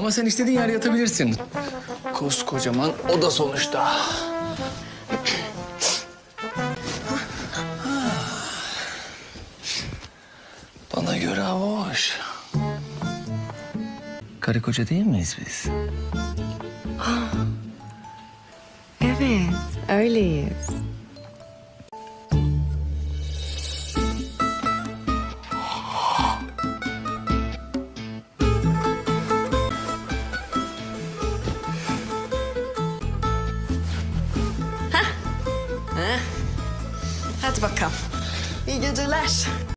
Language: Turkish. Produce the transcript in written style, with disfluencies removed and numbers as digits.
Ama sen istediğin yerde yatabilirsin. Koskocaman oda sonuçta. Bana göre hava hoş. Karı koca değil miyiz biz? Evet, öyleyiz. Hadi bakalım. İyi geceler.